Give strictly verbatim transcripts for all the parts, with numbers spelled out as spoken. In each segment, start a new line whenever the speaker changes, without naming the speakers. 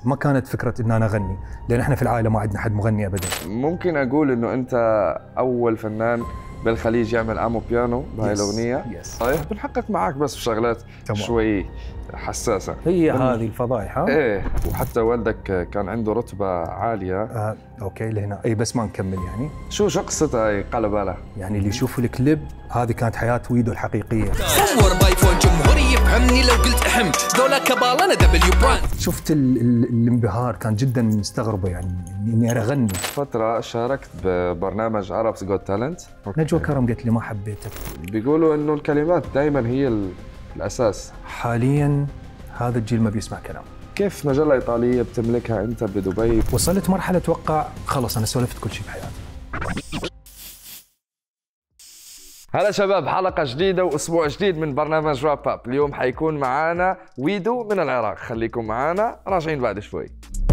ما كانت فكره ان انا اغني، لان احنا في العائله ما عندنا حد مغني ابدا.
ممكن اقول انه انت اول فنان بالخليج يعمل امو بيانو بهاي الاغنيه.
يس.
طيب بنحقق معك بس بشغلات شوي حساسه.
هي هذه الفضايح ها؟
ايه، وحتى والدك كان عنده رتبه عاليه.
آه، اوكي لهنا اي، بس ما نكمل يعني.
شو شو قصتها هي قلبالها؟
يعني اللي يشوفوا الكليب هذه كانت حياه ويدو الحقيقيه.
صور بايفون جمهوري يفهمني لو قلت احم ذولا كبال انا دبليو براند.
شفت ال ال الانبهار، كان جدا مستغربه يعني اني انا اغني.
فتره شاركت ببرنامج عرب's Got Talent.
نجوى كرم قالت لي ما حبيتك.
بيقولوا انه الكلمات دائما هي الاساس.
حاليا هذا الجيل ما بيسمع كلام.
كيف مجله ايطاليه بتملكها انت بدبي؟
وصلت مرحله اتوقع خلص انا سولفت كل شيء بحياتي.
هلا شباب، حلقة جديدة وأسبوع جديد من برنامج راب اب. اليوم حيكون معانا ويدو من العراق، خليكم معانا راجعين بعد شوي.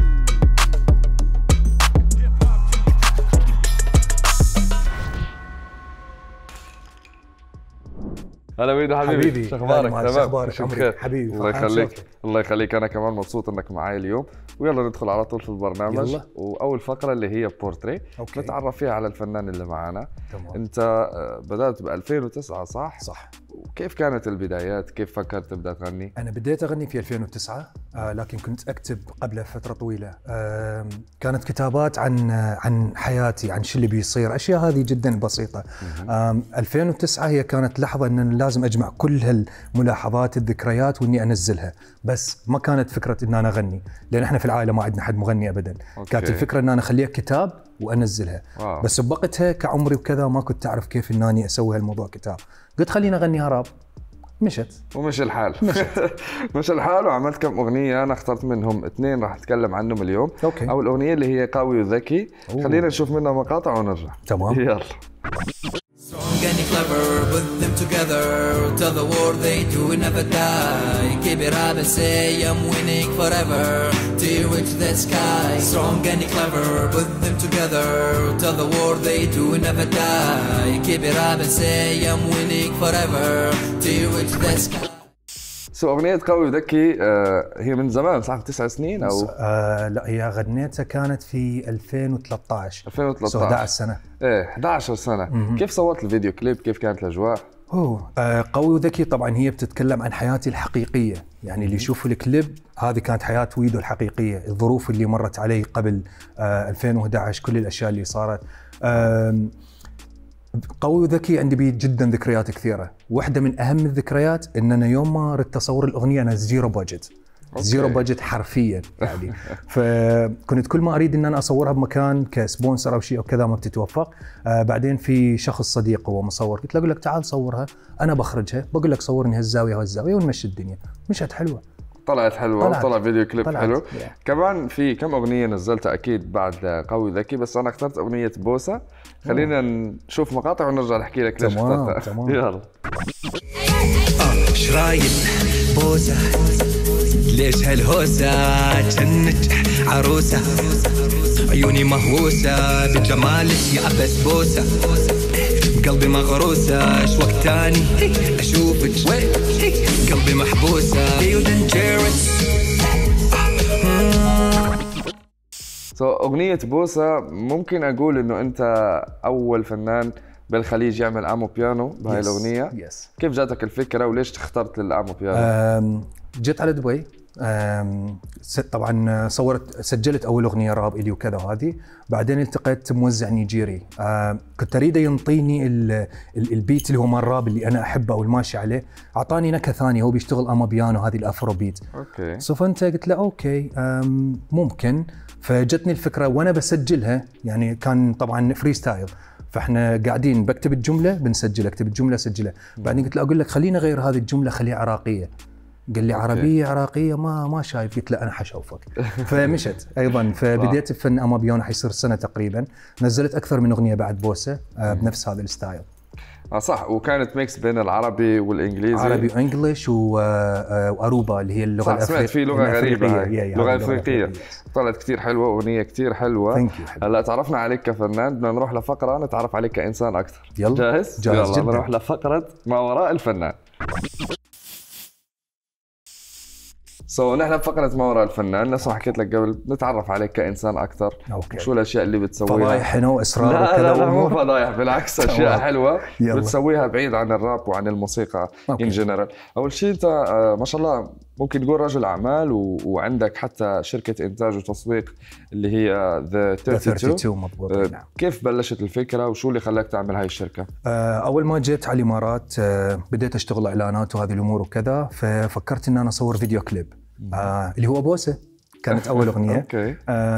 هلا ويدو حبيبي، شو اخبارك؟
تمام؟ شو اخبارك؟ شو بخير
حبيبي؟ الله يخليك. الله يخليك، انا كمان مبسوط انك معي اليوم. ويلا ندخل على طول في البرنامج. يلا. واول فقره اللي هي بورتري، نتعرف فيها على الفنان اللي معنا. تمام. انت بدات ب ألفين وتسعة صح؟
صح.
وكيف كانت البدايات؟ كيف فكرت تبدا تغني؟
انا بديت اغني في ألفين وتسعة، آه لكن كنت اكتب قبل فتره طويله. آه كانت كتابات عن عن حياتي، عن شو اللي بيصير، اشياء هذه جدا بسيطه. آه ألفين وتسعة هي كانت لحظه ان لازم اجمع كل هالملاحظات الذكريات واني انزلها، بس ما كانت فكره ان انا اغني، لان احنا في العائله ما عندنا حد مغني ابدا. أوكي. كانت الفكره ان انا اخليها كتاب وانزلها. واو. بس بوقتها كعمري وكذا ما كنت اعرف كيف اني اسوي هالموضوع كتاب. قلت خليني اغني راب، مشت
ومش الحال.
مشت
مش الحال. وعملت كم اغنيه، انا اخترت منهم اثنين راح اتكلم عنهم اليوم.
أوكي.
اول اغنيه اللي هي قوي وذكي. أوه. خلينا نشوف منها مقاطع ونرجع.
تمام.
يلا.
Strong and clever, put them together. Tell the world they do never die. Keep it up and say I'm winning forever. Till reach the sky. Strong and clever, put them together. Tell the world they do never die. Keep it up and say I'm winning forever. Till reach the sky.
سو أغنية قوي وذكي آه هي من زمان صح؟ تسع سنين أو؟
آه لا، هي غنيتها كانت في ألفين وثلاثة عشر.
ألفين وثلاثة عشر.
أحد عشر سنة.
إيه أحد عشر سنة. م-م. كيف صورت الفيديو كليب؟ كيف كانت الأجواء؟
أوه آه قوي وذكي طبعا هي بتتكلم عن حياتي الحقيقية، يعني اللي يشوفوا الكليب هذه كانت حياة ويدو الحقيقية، الظروف اللي مرت علي قبل آه ألفين وأحد عشر، كل الأشياء اللي صارت. آه قوي وذكي عندي بيه جدا ذكريات كثيره، واحده من اهم الذكريات ان انا يوم ما ردت اصور الاغنيه انا زيرو بادجت. زيرو بادجت حرفيا يعني. فكنت كل ما اريد ان انا اصورها بمكان كسبونسر او شيء او كذا ما بتتوفق. آه بعدين في شخص صديق هو مصور، قلت له اقول لك تعال صورها، انا بخرجها، بقول لك صورني هالزاويه وهالزاويه ونمشي الدنيا. مشت حلوه،
طلعت حلوه،
طلعت.
وطلع فيديو كليب
طلعت.
حلو.
yeah.
كمان في كم اغنيه نزلتها اكيد بعد قوي ذكي، بس انا اخترت اغنيه بوسه. خلينا نشوف مقاطع ونرجع نحكي لك ليش اخترتها.
تمام.
يلا.
ايش رايك بوسه؟ ليش هالهوسه؟ جنت عروسه، عيوني مهووسه بجمالك يا بسبوسه، قلبي مغروسه، ايش وقت تاني اشوفك قلبي محبوسه.
سو so, اغنيه بوسه ممكن اقول انه انت اول فنان بالخليج يعمل امو بيانو بهاي yes. الاغنيه.
yes.
كيف جاتك الفكره وليش اخترت الامو بيانو؟
جيت على دبي، طبعا صورت سجلت اول اغنيه راب الي وكذا وهذه، بعدين التقيت موزع نيجيري كنت اريد ينطيني البيت اللي هو مال الراب اللي انا احبه او الماشي عليه، اعطاني نكهه ثانيه، هو بيشتغل اما بيانو هذه الافرو بيت.
اوكي.
فانت قلت له اوكي ممكن، فجتني الفكره وانا بسجلها، يعني كان طبعا فري ستايل، فاحنا قاعدين بكتب الجمله بنسجلها، اكتب الجمله اسجلها، بعدين قلت له اقول لك خلينا اغير هذه الجمله خليها عراقيه. قال لي عربيه عراقيه ما ما شايف، قلت لا انا حشوفك. فمشت ايضا، فبديت بفن اما بيانو حيصير سنه تقريبا، نزلت اكثر من اغنيه بعد بوسه بنفس هذا الستايل.
اه صح، وكانت ميكس بين العربي والانجليزي.
عربي وانجلش واروبا اللي هي اللغه الافريقيه.
في لغه غريبه، لغه افريقيه طلعت كثير حلوه، اغنيه كثير حلوه. هلا تعرفنا عليك كفنان، بدنا نروح لفقره نتعرف عليك كانسان اكثر.
يلا
جاهز؟
جاهز
يلا
جدا.
نروح لفقره ما وراء الفنان. سو so, نحن بفقرة ما وراء الفنان، نفس ما حكيت لك قبل نتعرف عليك كإنسان أكثر.
أوكي.
شو الأشياء اللي بتسويها؟
فضايح هنا وإسرار
لا
وكذا؟
لا لا مو فضايح، بالعكس أشياء حلوة
يلا.
بتسويها بعيد عن الراب وعن الموسيقى إن جنرال. أول شيء أنت ما شاء الله ممكن تقول رجل أعمال و... وعندك حتى شركة إنتاج وتسويق اللي هي ذا ثلاثين اثنين.
مضبوط.
أه
نعم.
كيف بلشت الفكرة وشو اللي خلاك تعمل هاي الشركة؟
أول ما جيت على الإمارات بديت أشتغل إعلانات وهذه الأمور وكذا، ففكرت إن أنا أصور فيديو كليب آه اللي هو بوسة، كانت أول أغنية.
أوكي.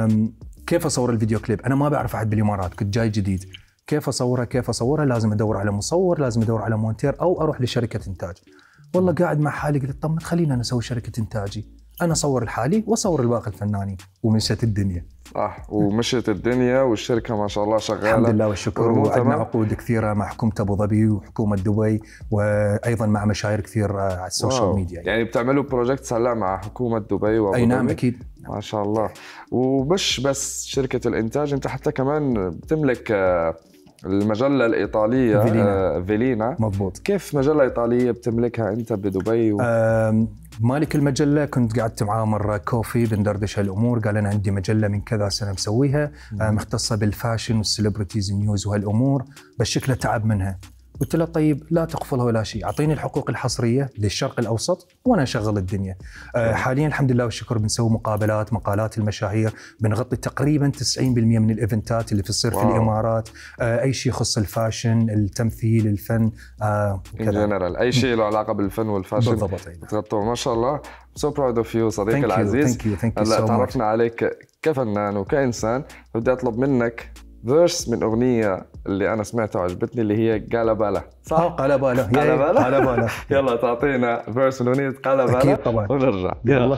كيف أصور الفيديو كليب؟ أنا ما بعرف أحد بالإمارات، كنت جاي جديد. كيف أصورها كيف أصورها لازم أدور على مصور، لازم أدور على مونتير أو أروح لشركة إنتاج. والله قاعد مع حالي قلت طب خلينا أنا أسوي شركة إنتاجي، أنا أصور الحالي وأصور الباقي الفنانين، ومشت الدنيا.
صح، ومشت الدنيا والشركة ما شاء الله شغالة
الحمد لله والشكر. وعندنا عقود كثيرة مع حكومة أبو ظبي وحكومة دبي، وأيضا مع مشاهير كثير على السوشيال
واو.
ميديا.
يعني بتعملوا بروجكت هلا مع حكومة دبي وأبو ظبي؟
أي نعم أكيد.
ما شاء الله. ومش بس شركة الإنتاج، أنت حتى كمان بتملك المجلة الإيطالية فيلينا, فيلينا.
مضبوط.
كيف مجلة إيطالية بتملكها أنت بدبي؟ و...
مالك المجلة كنت قعدت معاه مرة كوفي بندردش هالأمور، قال أنا عندي مجلة من كذا سنة مسويها مختصة بالفاشن والسليبرتيز نيوز وهالأمور، بس شكله تعب منها. قلت له طيب لا تقفلها ولا شيء، أعطيني الحقوق الحصرية للشرق الأوسط وأنا أشغل الدنيا. أه حاليا الحمد لله والشكر بنسوي مقابلات، مقالات المشاهير، بنغطي تقريبا تسعين بالمئة من الإيفنتات اللي تصير في الإمارات. أه أي شيء يخص الفاشن، التمثيل، الفن،
أه جنرال، أي شيء له علاقة بالفن والفاشن
بالضبط.
بتغطوه. ما شاء الله. so proud of you صديقي العزيز.
thank you thank you
هلا
so
تعرفنا عليك كفنان وكإنسان، بدي أطلب منك فيرس من أغنية اللي أنا سمعتها وعجبتني اللي هي قالبالا. صح؟
قالبالا.
قالبالا.
قالبالا.
يلا تعطينا فيرس من أغنية قالبالا.
أكيد طبعا.
ونرجع.
يلا.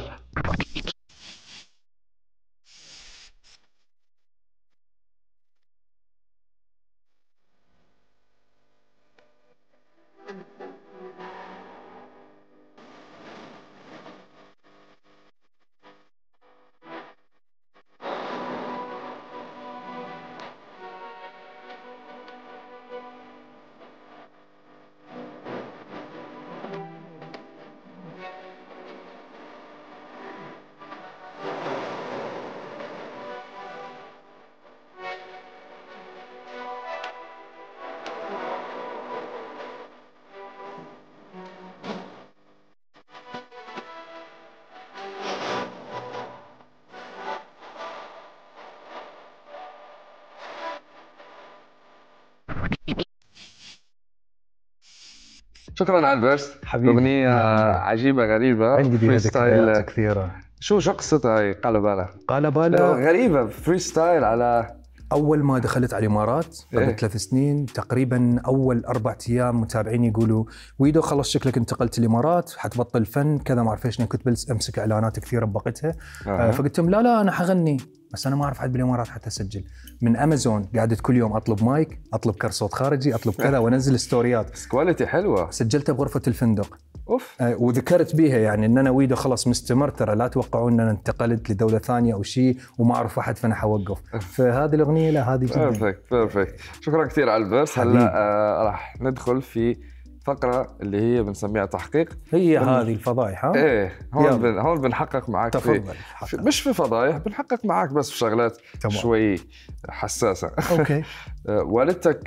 شكرا على الفيرس
حبيبي.
أغنية عجيبة غريبة.
عندي بيها ذكريات كثيرة.
شو شو قصتها هي قالبالا؟
قالبالا
غريبة، فري ستايل. على
أول ما دخلت على الإمارات قبل إيه؟ ثلاث سنين تقريبا، أول أربع أيام متابعين يقولوا ويدو خلص شكلك انتقلت الإمارات حتبطل فن كذا ما أعرف إيش. كنت بلس أمسك إعلانات كثيرة بوقتها. أه. فقلت لهم لا لا أنا حغني، بس أنا ما أعرف حد بالإمارات حتى أسجل. من أمازون قعدت كل يوم أطلب مايك، أطلب كرت صوت خارجي، أطلب كذا وأنزل ستوريات.
كواليتي حلوة.
سجلتها بغرفة الفندق.
أوف.
أه وذكرت بيها يعني إن أنا ويدو خلص مستمر، ترى لا توقعون أن أنا انتقلت لدولة ثانية أو شيء وما أعرف أحد فأنا حوقف. فهذه الأغنية لا هذه جدا.
بيرفكت بيرفكت. شكرا كثير على الفيرس. هلا آه راح ندخل في فقرة اللي هي بنسميها تحقيق.
هي بن... هذه الفضايح. ها؟
ايه هون بن... هون بنحقق معك.
تفضل.
في... مش في فضايح، بنحقق معك بس في شغلات تمام. شوي حساسة.
اوكي.
والدتك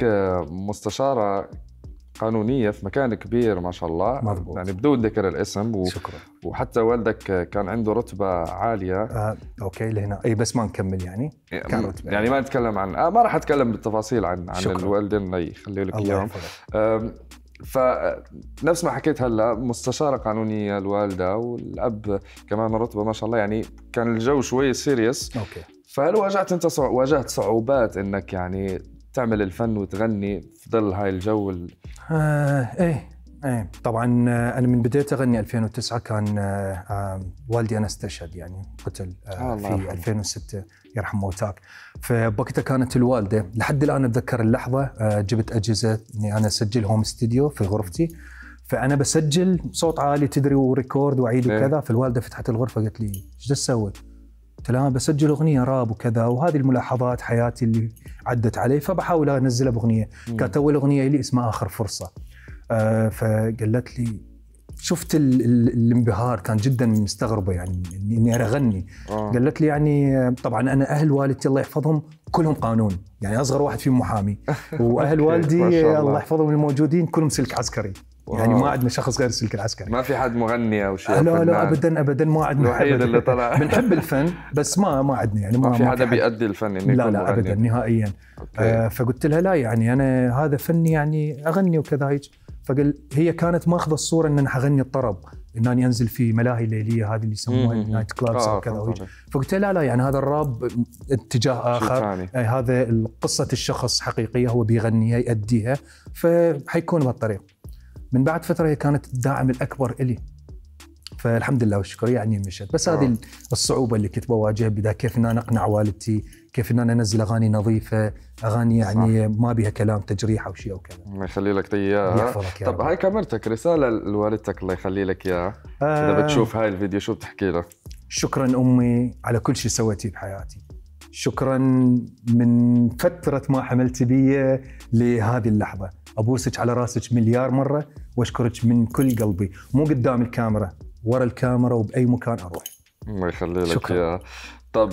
مستشارة قانونية في مكان كبير ما شاء الله.
مضبوط.
يعني بدون ذكر الاسم. و...
شكرا.
وحتى والدك كان عنده رتبة عالية.
آه، اوكي لهنا اي بس ما نكمل يعني.
كان رتبة يعني ما نتكلم عن آه ما راح اتكلم بالتفاصيل عن عن الوالدين اللي يخلي لك اياهم. فنفس ما حكيت هلا مستشارة قانونية الوالدة، والأب كمان رتبة ما شاء الله، يعني كان الجو شوي سيريس.
اوكي.
فهل واجهت انت صع... واجهت صعوبات انك يعني تعمل الفن وتغني في ظل هاي الجو ال...
آه ايه ايه طبعا. انا من بديت اغني ألفين وتسعة كان آه والدي انا استشهد يعني قتل آه في ألفين وستة يرحم موتاك. فبوقتها كانت الوالده لحد الان اتذكر اللحظه آه جبت اجهزه اني انا اسجل هوم استوديو في غرفتي، فانا بسجل صوت عالي تدري وريكورد واعيد وكذا. فالوالده فتحت الغرفه قالت لي ايش تسوي؟ قلت لها بسجل اغنيه راب وكذا، وهذه الملاحظات حياتي اللي عدت علي فبحاول انزلها باغنيه. كانت اول اغنيه لي اسمها اخر فرصه. آه فقالت لي شفت ال ال الانبهار، كان جدا مستغربه يعني اني انا اغني. آه. قالت لي يعني طبعا انا اهل والدتي الله يحفظهم كلهم قانون، يعني اصغر واحد فيهم محامي، واهل والدي الله. الله يحفظهم الموجودين كلهم سلك عسكري. واو. يعني ما عندنا شخص غير السلك العسكري.
ما في حد مغني او شيء؟
لا لا ابدا ابدا ما عندنا.
الوحيد اللي طلع.
بنحب الفن بس ما ما عندنا يعني ما,
ما في حدا بيأدي الفن انه
لا لا ابدا نهائيا. آه فقلت لها لا يعني انا هذا فني يعني اغني وكذا هيك. فقال هي كانت ماخذه الصوره ان انا حغني الطرب، انني انزل في ملاهي ليليه هذه اللي يسموها نايت كلابس او كذا. فقلت لا لا يعني هذا الراب اتجاه اخر، هذا قصه الشخص حقيقيه هو بيغنيها يأديها، فحيكون بهالطريق. من بعد فتره هي كانت الداعم الاكبر الي، فالحمد لله والشكر يعني مشت. بس هذه الصعوبه اللي كنت بواجهها بدايه، كيف ان انا اقنع والدتي، كيف ان انا انزل اغاني نظيفه، اغاني يعني صح. ما بها كلام تجريح او شيء او كذا.
الله يخلي لك اياها. طب هاي كاميرتك رساله لوالدتك الله يخلي لك اياها. آه اذا بتشوف هاي الفيديو شو بتحكي له؟
شكرا امي على كل شيء سويتيه بحياتي. شكرا من فتره ما حملت بي لهذه اللحظه. ابوسك على راسك مليار مره واشكرك من كل قلبي، مو قدام الكاميرا، ورا الكاميرا وباي مكان اروح.
الله يخلي لك اياها. طب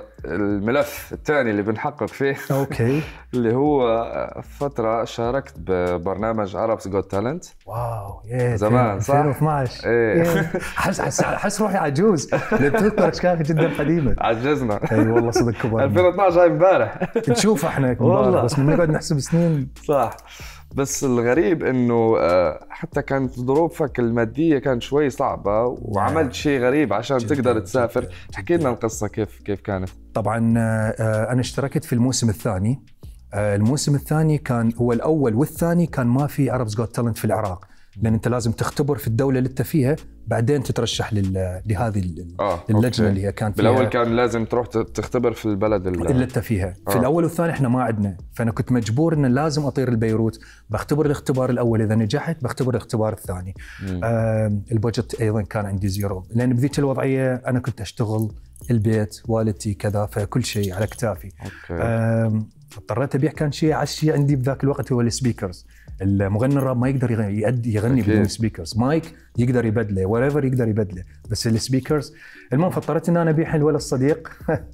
الملف الثاني اللي بنحقق فيه
اوكي
اللي هو فتره شاركت ببرنامج عرب's Got Talent.
واو يا
زمان صح؟
ألفين واثناشر.
ايه
حس حس حس روحي عجوز، تذكر اشكالك جدا قديمه.
عجزنا.
اي أيوة والله صدق كبر.
ألفين واثناشر هاي امبارح نشوف
احنا والله، بس من نقعد نحسب سنين.
صح. بس الغريب انه حتى كانت ظروفك الماديه كانت شوي صعبه وعملت شيء غريب عشان جداً تقدر تسافر. احكي لنا القصه كيف كيف كانت.
طبعا انا اشتركت في الموسم الثاني. الموسم الثاني كان هو الاول والثاني كان ما في عرب's Got Talent في العراق، لان انت لازم تختبر في الدوله اللي انت فيها بعدين تترشح لهذه
آه،
اللجنه
أوكي.
اللي هي كان فيها.
بالاول كان لازم تروح تختبر في البلد اللي,
اللي انت فيها. آه. في الاول والثاني احنا ما عندنا، فانا كنت مجبور ان لازم اطير البيروت، بختبر الاختبار الاول، اذا نجحت بختبر الاختبار الثاني. آه البودجت ايضا كان عندي زيرو، لان بذيك الوضعيه انا كنت اشتغل، البيت، والدتي، كذا، فكل شيء على اكتافي. آه اضطريت ابيع. كان شيء عشي عندي بذاك الوقت هو السبيكرز. المغني الراب ما يقدر يغني, يغني بدون سبيكرز. مايك يقدر يبدله، وريفر يقدر يبدله، بس السبيكرز. المهم فاضطريت ان انا ابيع ولا الصديق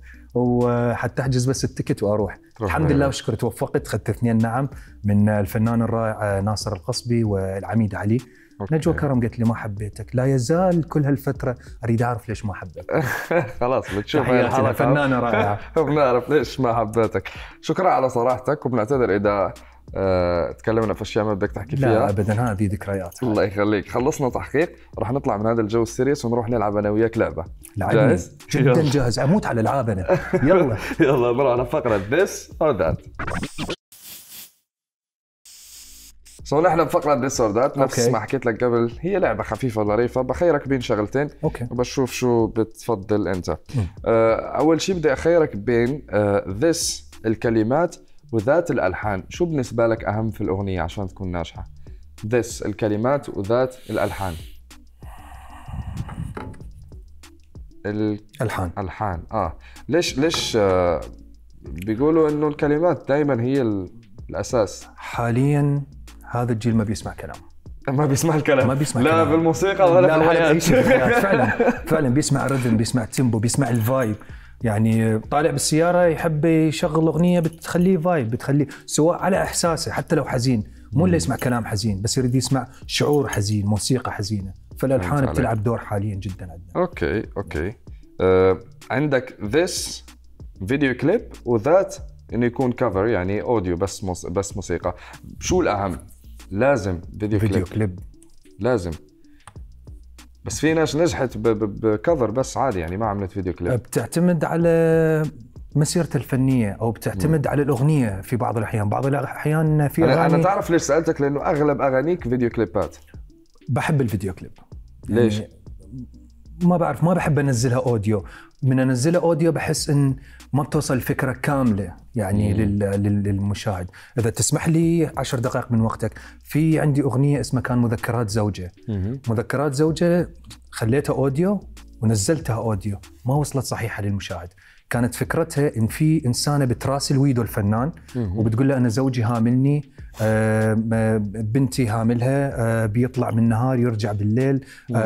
وحتى احجز بس التيكت واروح. الحمد لله وشكر توفقت، اخذت اثنين نعم من الفنان الرائع ناصر القصبي والعميد علي. نجوى كرم قالت لي ما حبيتك، لا يزال كل هالفتره اريد اعرف ليش ما حبيتك.
خلاص بتشوف هاي الحلقه
فنانه رائعه.
بنعرف ليش ما حبيتك. شكرا على صراحتك، وبنعتذر اذا أه تكلمنا في اشياء ما بدك تحكي فيها.
لا ابدا، هذه ذكريات.
الله يخليك. خلصنا تحقيق، راح نطلع من هذا الجو السيريس ونروح نلعب انا وياك لعبه.
جاهز؟ جدا يلا. جاهز، اموت على العاب انا. يلا
يلا نروح على فقره this or that. سو نحن بفقره this or that، نفس ما حكيت لك قبل، هي لعبه خفيفه ظريفه، بخيرك بين شغلتين
اوكي
وبشوف شو بتفضل انت. أه اول شيء بدي اخيرك بين أه this الكلمات وذات الالحان. شو بالنسبه لك اهم في الاغنيه عشان تكون ناجحه؟ this الكلمات وذات الالحان.
الالحان
الحان اه ليش ليش آه بيقولوا انه الكلمات دائما هي الاساس؟
حاليا هذا الجيل ما بيسمع كلام،
ما بيسمع الكلام،
ما بيسمع
لا
كلام.
بالموسيقى ولا في الحياه.
فعلا فعلا بيسمع رذم، بيسمع تيمبو، بيسمع الفايب. يعني طالع بالسياره يحب يشغل اغنيه بتخليه فايب، بتخليه سواء على احساسه حتى لو حزين، مو اللي يسمع كلام حزين، بس يريد يسمع شعور حزين، موسيقى حزينه. فالالحان بتلعب دور حاليا جدا عندنا.
اوكي اوكي آه، عندك this فيديو كليب وذات انه يكون كفر يعني اوديو بس موس... بس موسيقى. شو الاهم؟ لازم فيديو,
فيديو
كليب.
كليب
لازم. بس في ناس نجحت بكفر بس عادي، يعني ما عملت فيديو كليب.
بتعتمد على مسيرته الفنيه او بتعتمد م. على الاغنيه في بعض الاحيان. بعض الاحيان في
أنا
اغاني
انا تعرف ليش سالتك؟ لانه اغلب اغانيك فيديو كليبات.
بحب الفيديو كليب.
ليش؟
يعني ما بعرف، ما بحب انزلها اوديو. من انزلها اوديو بحس ان ما بتوصل الفكره كامله يعني للمشاهد. اذا تسمح لي عشر دقائق من وقتك، في عندي اغنيه اسمها كان مذكرات زوجه. مم. مذكرات زوجه خليتها اوديو ونزلتها اوديو، ما وصلت صحيحه للمشاهد. كانت فكرتها ان في انسانه بتراسل ويدو الفنان، مم. وبتقول له انا زوجي هاملني، بنتي هاملها بيطلع من النهار يرجع بالليل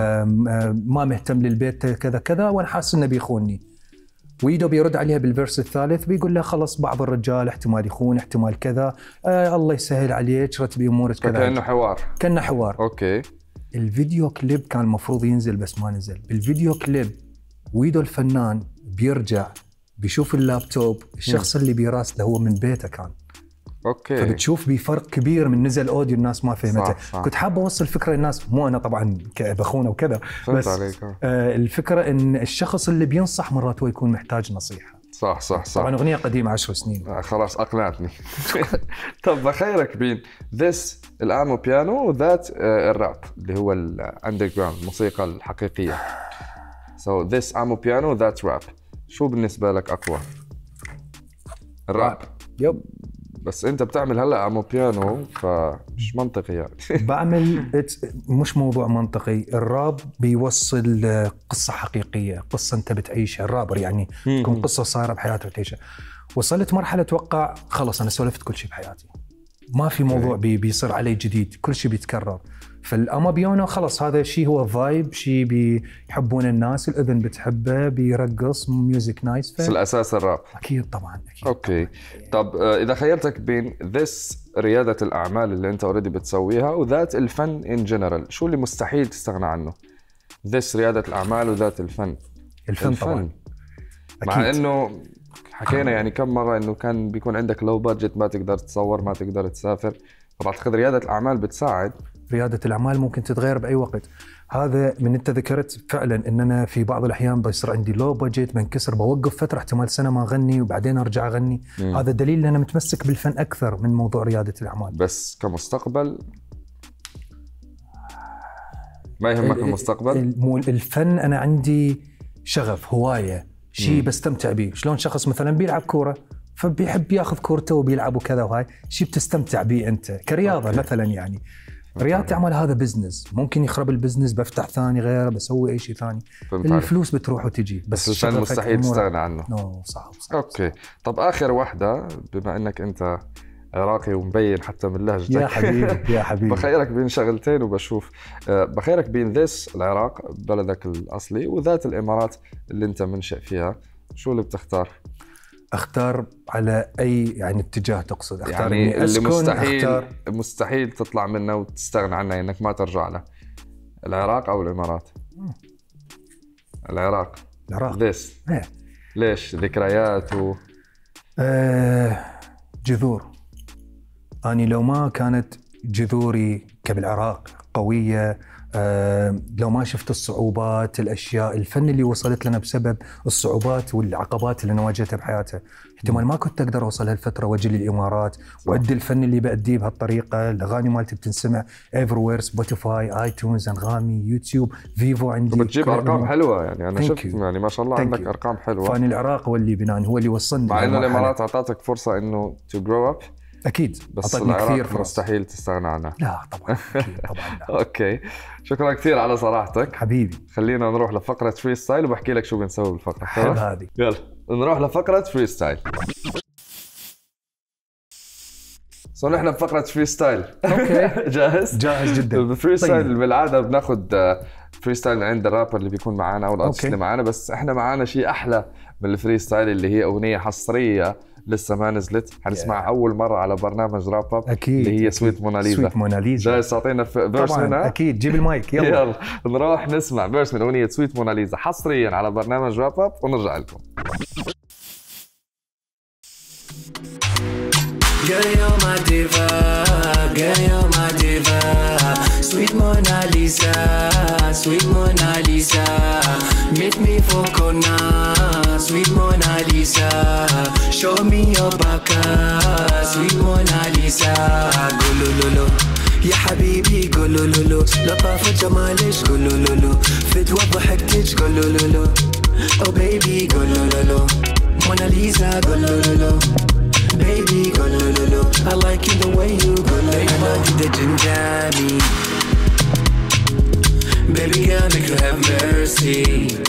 ما مهتم للبيت كذا كذا وانا حاسس انه بيخونني. ويدو بيرد عليها بالفيرس الثالث بيقول لها خلص بعض الرجال احتمال يخون احتمال كذا آه الله يسهل عليك رتبي امورك كذا.
كأنه حوار
كأنه حوار.
اوكي.
الفيديو كليب كان المفروض ينزل بس ما نزل. بالفيديو كليب ويدو الفنان بيرجع بيشوف اللابتوب الشخص م. اللي بيراسله هو من بيته كان.
اوكي.
فبتشوف بفرق كبير من نزل اوديو الناس ما فهمته. صح صح. كنت حاب اوصل فكره للناس مو انا طبعا كبخونه وكذا بس آه الفكره ان الشخص اللي بينصح مرات هو يكون محتاج نصيحه.
صح صح صح.
طبعا اغنيه قديمه عشر سنين.
آه خلاص اقنعتني. طب بخيرك بين ذس الامو بيانو وذات آه الراب اللي هو الاندر جراوند الموسيقى الحقيقيه. سو ذس امو بيانو ذات راب، شو بالنسبه لك اقوى؟ الراب.
يب.
بس انت بتعمل هلا امو بيانو فمش منطقي يعني.
بعمل مش موضوع منطقي. الراب بيوصل قصه حقيقيه، قصه انت بتعيشها. الرابر يعني تكون قصه صايره بحياتك بتعيشها. وصلت مرحله اتوقع خلص انا سولفت كل شيء بحياتي، ما في موضوع بي بيصير علي جديد، كل شيء بيتكرر. فالأما بيانو خلص هذا شيء هو فايب، شيء بيحبون الناس، الأذن بتحبه، بيرقص، ميوزك نايس.
بس الأساس الراب.
أكيد طبعا أكيد.
أوكي. طب إذا خيرتك بين this ريادة الأعمال اللي أنت أوريدي بتسويها وذات الفن in general، شو اللي مستحيل تستغنى عنه؟ this ريادة الأعمال وذات الفن.
الفن, الفن. طبعا.
مع أكيد. إنه حكينا يعني كم مرة إنه كان بيكون عندك لو بادجت ما تقدر تصور ما تقدر تسافر، فبعتقد ريادة الأعمال بتساعد.
ريادة الأعمال ممكن تتغير بأي وقت. هذا من أنت ذكرت فعلا إن أنا في بعض الأحيان بيصير عندي لو بادجت بنكسر بوقف فترة احتمال سنة ما أغني وبعدين أرجع أغني. مم. هذا دليل إن أنا متمسك بالفن أكثر من موضوع ريادة الأعمال.
بس كمستقبل ما يهمك المستقبل؟
الفن أنا عندي شغف هواية شيء بستمتع به. شلون شخص مثلا بيلعب كورة فبيحب ياخذ كورته وبيلعب وكذا وهاي شيء بتستمتع به أنت كرياضة. أوكي. مثلا يعني ريادة أعمال هذا بزنس، ممكن يخرب البزنس بفتح ثاني غيره بسوي أي شيء ثاني. الفلوس بتروح وتجي
بس الفن مستحيل تستغنى عنه.
نو صعب, صعب
أوكي. طب آخر واحدة بما أنك أنت عراقي ومبين حتى من لهجتك.
يا حبيبي يا حبيبي.
بخيرك بين شغلتين وبشوف بخيرك بين ذس العراق بلدك الأصلي وذات الإمارات اللي أنت منشأ فيها، شو اللي بتختار؟ اختار
على اي يعني اتجاه تقصد؟
اختار يعني اللي مستحيل أختار... مستحيل تطلع منه وتستغنى عنه انك ما ترجع له. العراق او الامارات؟ مم. العراق.
العراق.
ليش؟
ايه.
ليش؟ ذكريات و
آه جذور. اني لو ما كانت جذوري كبالعراق قويه، أه لو ما شفت الصعوبات الأشياء الفن اللي وصلت لنا بسبب الصعوبات والعقبات اللي نواجهتها بحياتها، احتمال ما كنت أقدر أوصل هالفترة وأجي للإمارات وأدي الفن اللي بأديه بهالطريقة. الأغاني مالتي بتنسمع إيفروير، سبوتيفاي، آيتونز، أنغامي، يوتيوب، فيفو عندي.
وبتجيب أرقام حلوة يعني أنا شفت يعني ما شاء الله Thank عندك you. أرقام حلوة.
فاني العراق هو اللي بنان هو اللي وصلني.
مع إنه الإمارات أعطتك فرصة إنه to grow up.
أكيد.
بس العراق مستحيل تستغنى عنها.
لا طبعا أكيد طبعا لا.
أوكي شكرا كثير على صراحتك
حبيبي.
خلينا نروح لفقرة فري ستايل وبحكي لك شو بنسوي بالفقرة.
حلو هذه.
يلا نروح لفقرة فري ستايل. سو نحن بفقرة فري ستايل.
اوكي
جاهز؟
جاهز جدا.
بالفري ستايل طيب. بالعادة بناخذ فري ستايل عند الرابر اللي بيكون معنا او الارتست اللي معنا، بس احنا معنا شيء احلى من الفري ستايل اللي هي اغنية حصرية لسه ما نزلت، حنسمعها yeah. اول مرة على برنامج راب اب
اكيد
اللي هي سويت موناليزا.
سويت موناليزا.
جاهز تعطينا فيرس منها؟
اكيد جيب المايك يلا.
يلا نروح نسمع فيرس من اغنية سويت موناليزا حصريا على برنامج راب اب ونرجع لكم.
Girl, you're my diva, girl, you're my diva. Sweet Mona Lisa, sweet Mona Lisa. Meet me for corner, sweet Mona Lisa. Show me your baka, sweet Mona Lisa. Gulululu, يا حبيبي gulululu. لطافة جمالك gulululu. فتوى ضحكتك gulululu. Oh baby gulululu. Mona Lisa gulululu. Baby, go lo lo lo. I like it the way you go lo lo lo. The Jinjami. Baby girl, make you have mercy.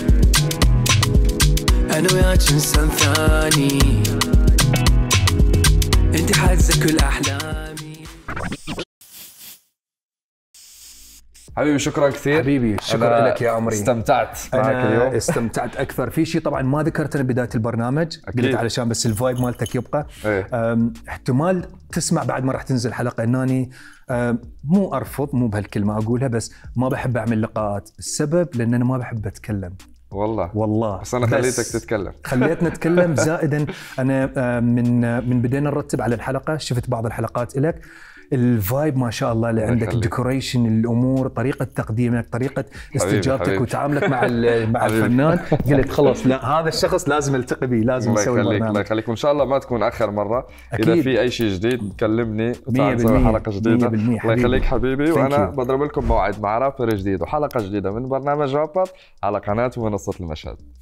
أنا وياك إنسان ثاني. أنت حاجزة كل أحلامي.
حبيبي شكرا كثير.
حبيبي شكرا لك يا عمري،
استمتعت معك اليوم.
استمتعت اكثر. في شيء طبعا ما ذكرته بدايه البرنامج، قلت علشان بس الفايب مالتك يبقى.
ايه.
احتمال تسمع بعد ما راح تنزل حلقه اناني مو ارفض، مو بهالكلمه اقولها، بس ما بحب اعمل لقاءات. السبب لان انا ما بحب اتكلم.
والله
والله
بس انا خليتك تتكلم.
خليتنا نتكلم. زائدا انا من من بدينا نرتب على الحلقه شفت بعض الحلقات لك، الفايب ما شاء الله اللي عندك، الديكوريشن، الامور، طريقه تقديمك، طريقه استجابتك وتعاملك مع مع الفنان، قلت خلص لا هذا الشخص لازم التقي به، لازم نسوي برنامج.
الله يخليك، وان شاء الله ما تكون اخر مره. أكيد. اذا في اي شيء جديد كلمني وتعال نسوي حلقه جديده. الله يخليك حبيبي، وانا بضرب لكم موعد مع رابر جديد وحلقه جديده من برنامج رابر على قناه ومنصه المشهد.